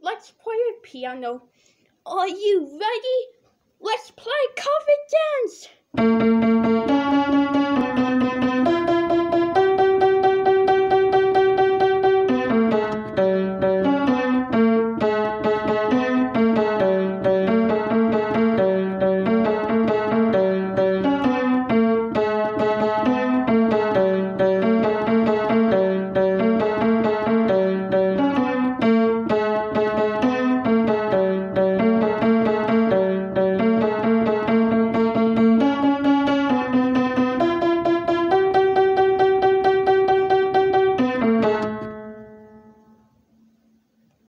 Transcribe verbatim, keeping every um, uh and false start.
let's play the piano. Are you ready? Let's play cover dance.